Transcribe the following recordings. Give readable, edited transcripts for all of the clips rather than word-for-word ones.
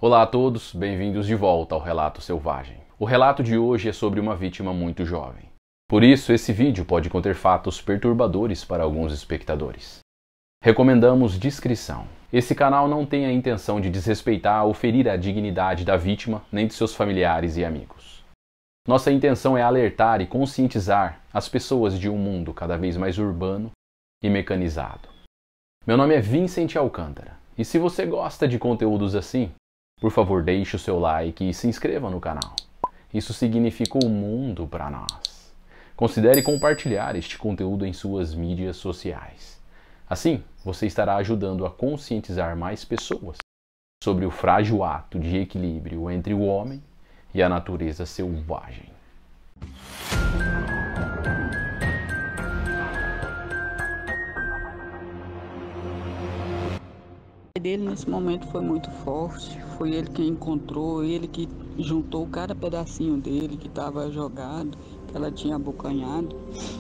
Olá a todos, bem-vindos de volta ao Relato Selvagem. O relato de hoje é sobre uma vítima muito jovem. Por isso, esse vídeo pode conter fatos perturbadores para alguns espectadores. Recomendamos discrição. Esse canal não tem a intenção de desrespeitar ou ferir a dignidade da vítima nem de seus familiares e amigos. Nossa intenção é alertar e conscientizar as pessoas de um mundo cada vez mais urbano e mecanizado. Meu nome é Vincent Alcântara, e se você gosta de conteúdos assim, por favor deixe o seu like e se inscreva no canal. Isso significa o mundo para nós. Considere compartilhar este conteúdo em suas mídias sociais. Assim, você estará ajudando a conscientizar mais pessoas sobre o frágil ato de equilíbrio entre o homem e a natureza selvagem. O pai dele nesse momento foi muito forte, foi ele quem encontrou, ele que juntou cada pedacinho dele que estava jogado, que ela tinha abocanhado.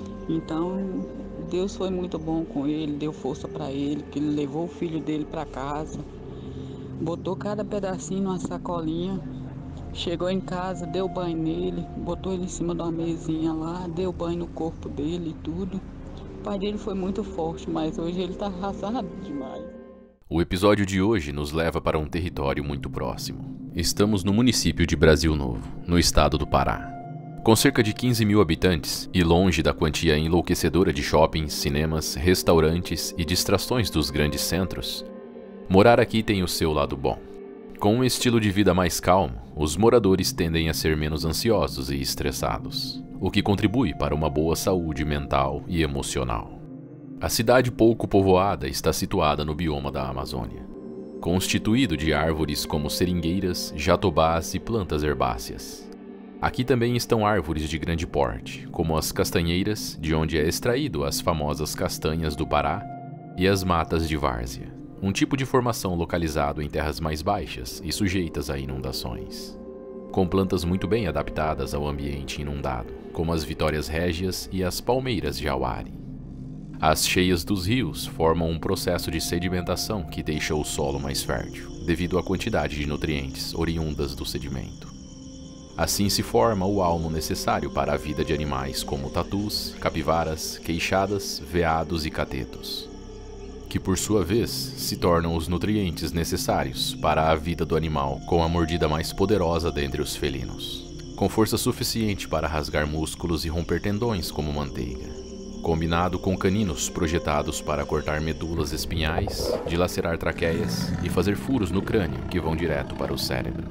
Então Deus foi muito bom com ele, deu força para ele, que ele levou o filho dele para casa, botou cada pedacinho numa sacolinha, chegou em casa, deu banho nele, botou ele em cima de uma mesinha lá, deu banho no corpo dele e tudo. O pai dele foi muito forte, mas hoje ele está arrasado demais. O episódio de hoje nos leva para um território muito próximo. Estamos no município de Brasil Novo, no estado do Pará. Com cerca de 15 mil habitantes e longe da quantia enlouquecedora de shoppings, cinemas, restaurantes e distrações dos grandes centros, morar aqui tem o seu lado bom. Com um estilo de vida mais calmo, os moradores tendem a ser menos ansiosos e estressados, o que contribui para uma boa saúde mental e emocional. A cidade pouco povoada está situada no bioma da Amazônia, constituído de árvores como seringueiras, jatobás e plantas herbáceas. Aqui também estão árvores de grande porte, como as castanheiras, de onde é extraído as famosas castanhas do Pará, e as matas de várzea, um tipo de formação localizado em terras mais baixas e sujeitas a inundações, com plantas muito bem adaptadas ao ambiente inundado, como as vitórias régias e as palmeiras jauari. As cheias dos rios formam um processo de sedimentação que deixa o solo mais fértil, devido à quantidade de nutrientes oriundas do sedimento. Assim se forma o almo necessário para a vida de animais como tatus, capivaras, queixadas, veados e catetos, que por sua vez se tornam os nutrientes necessários para a vida do animal com a mordida mais poderosa dentre os felinos, com força suficiente para rasgar músculos e romper tendões como manteiga, combinado com caninos projetados para cortar medulas espinhais, dilacerar traqueias e fazer furos no crânio que vão direto para o cérebro.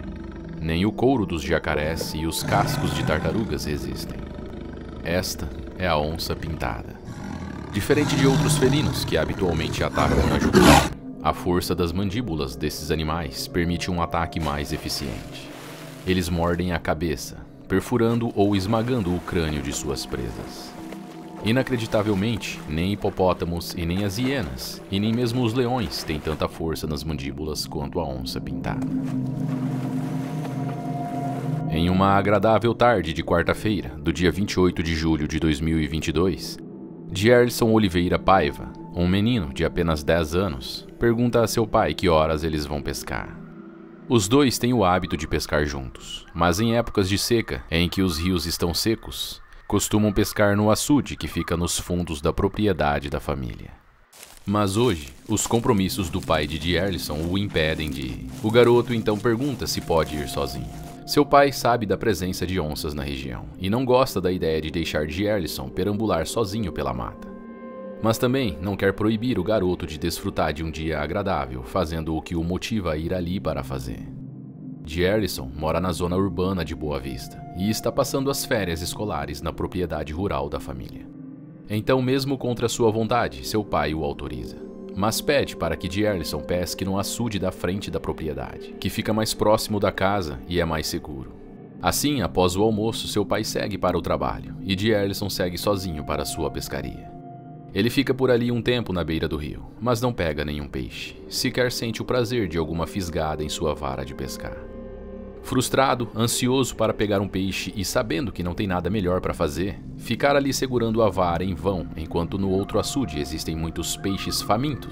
Nem o couro dos jacarés e os cascos de tartarugas resistem. Esta é a onça pintada. Diferente de outros felinos que habitualmente atacam na jugular, a força das mandíbulas desses animais permite um ataque mais eficiente. Eles mordem a cabeça, perfurando ou esmagando o crânio de suas presas. Inacreditavelmente, nem hipopótamos e nem as hienas, e nem mesmo os leões têm tanta força nas mandíbulas quanto a onça pintada. Em uma agradável tarde de quarta-feira, do dia 28 de julho de 2022, Dierlson Oliveira Paiva, um menino de apenas 10 anos, pergunta a seu pai que horas eles vão pescar. Os dois têm o hábito de pescar juntos, mas em épocas de seca, em que os rios estão secos, costumam pescar no açude que fica nos fundos da propriedade da família. Mas hoje, os compromissos do pai de Dierlson o impedem de ir. O garoto então pergunta se pode ir sozinho. Seu pai sabe da presença de onças na região e não gosta da ideia de deixar Dierlson perambular sozinho pela mata. Mas também não quer proibir o garoto de desfrutar de um dia agradável, fazendo o que o motiva a ir ali para fazer. Dierlson mora na zona urbana de Boa Vista e está passando as férias escolares na propriedade rural da família. Então, mesmo contra sua vontade, seu pai o autoriza, mas pede para que Dierlson pesque no açude da frente da propriedade, que fica mais próximo da casa e é mais seguro. Assim, após o almoço, seu pai segue para o trabalho e Dierlson segue sozinho para sua pescaria. Ele fica por ali um tempo na beira do rio, mas não pega nenhum peixe, sequer sente o prazer de alguma fisgada em sua vara de pescar. Frustrado, ansioso para pegar um peixe e sabendo que não tem nada melhor para fazer, ficar ali segurando a vara em vão enquanto no outro açude existem muitos peixes famintos,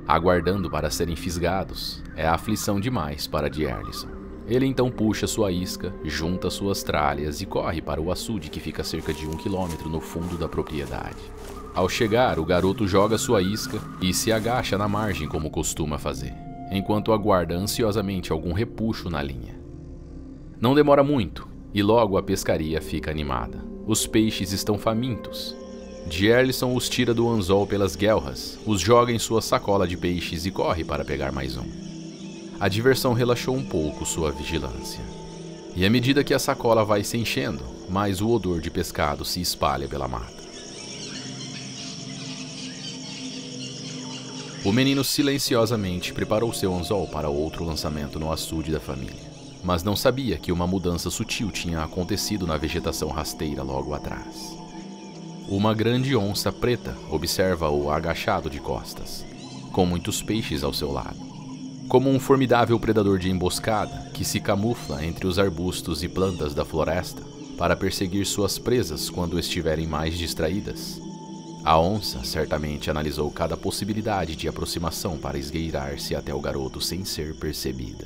aguardando para serem fisgados, é aflição demais para Dierlisson. Ele então puxa sua isca, junta suas tralhas e corre para o açude que fica a cerca de 1 quilômetro no fundo da propriedade. Ao chegar, o garoto joga sua isca e se agacha na margem como costuma fazer, enquanto aguarda ansiosamente algum repuxo na linha. Não demora muito, e logo a pescaria fica animada. Os peixes estão famintos. Dierlisson os tira do anzol pelas guelras, os joga em sua sacola de peixes e corre para pegar mais um. A diversão relaxou um pouco sua vigilância. E à medida que a sacola vai se enchendo, mais o odor de pescado se espalha pela mata. O menino silenciosamente preparou seu anzol para outro lançamento no açude da família, mas não sabia que uma mudança sutil tinha acontecido na vegetação rasteira logo atrás. Uma grande onça preta observa-o agachado de costas, com muitos peixes ao seu lado. Como um formidável predador de emboscada que se camufla entre os arbustos e plantas da floresta para perseguir suas presas quando estiverem mais distraídas, a onça certamente analisou cada possibilidade de aproximação para esgueirar-se até o garoto sem ser percebida.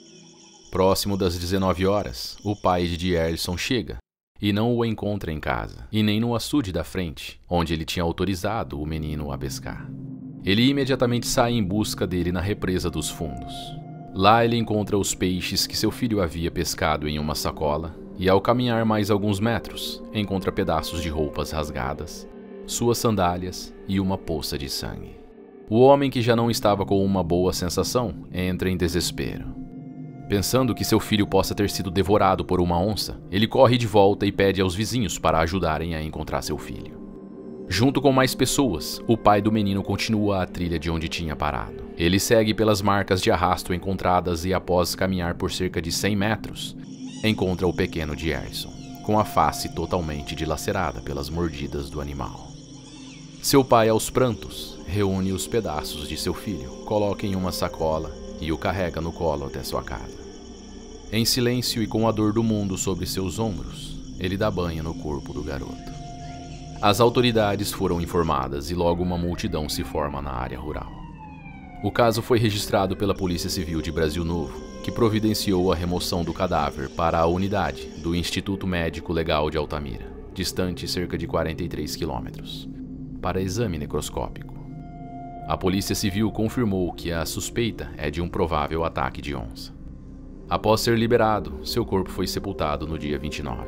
Próximo das 19 horas, o pai de Dierlisson chega e não o encontra em casa, e nem no açude da frente, onde ele tinha autorizado o menino a pescar. Ele imediatamente sai em busca dele na represa dos fundos. Lá ele encontra os peixes que seu filho havia pescado em uma sacola, e ao caminhar mais alguns metros, encontra pedaços de roupas rasgadas, suas sandálias e uma poça de sangue. O homem, que já não estava com uma boa sensação, entra em desespero. Pensando que seu filho possa ter sido devorado por uma onça, ele corre de volta e pede aos vizinhos para ajudarem a encontrar seu filho. Junto com mais pessoas, o pai do menino continua a trilha de onde tinha parado. Ele segue pelas marcas de arrasto encontradas e, após caminhar por cerca de 100 metros, encontra o pequeno Dierlisson, com a face totalmente dilacerada pelas mordidas do animal. Seu pai, aos prantos, reúne os pedaços de seu filho, coloca em uma sacola e o carrega no colo até sua casa. Em silêncio e com a dor do mundo sobre seus ombros, ele dá banho no corpo do garoto. As autoridades foram informadas e logo uma multidão se forma na área rural. O caso foi registrado pela Polícia Civil de Brasil Novo, que providenciou a remoção do cadáver para a unidade do Instituto Médico Legal de Altamira, distante cerca de 43 quilômetros, para exame necroscópico. A Polícia Civil confirmou que a suspeita é de um provável ataque de onça. Após ser liberado, seu corpo foi sepultado no dia 29.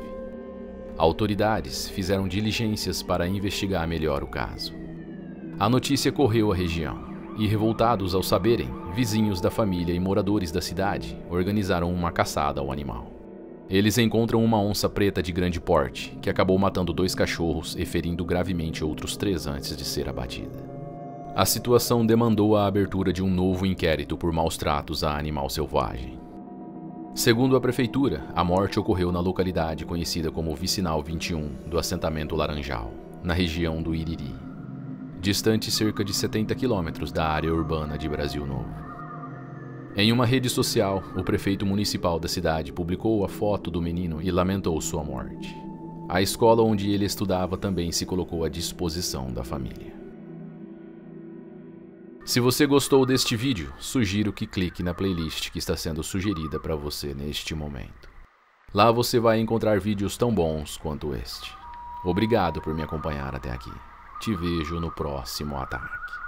Autoridades fizeram diligências para investigar melhor o caso. A notícia correu a região e, revoltados ao saberem, vizinhos da família e moradores da cidade organizaram uma caçada ao animal. Eles encontram uma onça preta de grande porte, que acabou matando 2 cachorros e ferindo gravemente outros 3 antes de ser abatida. A situação demandou a abertura de um novo inquérito por maus tratos a animal selvagem. Segundo a prefeitura, a morte ocorreu na localidade conhecida como Vicinal 21 do assentamento Laranjal, na região do Iriri, distante cerca de 70 quilômetros da área urbana de Brasil Novo. Em uma rede social, o prefeito municipal da cidade publicou a foto do menino e lamentou sua morte. A escola onde ele estudava também se colocou à disposição da família. Se você gostou deste vídeo, sugiro que clique na playlist que está sendo sugerida para você neste momento. Lá você vai encontrar vídeos tão bons quanto este. Obrigado por me acompanhar até aqui. Te vejo no próximo ataque.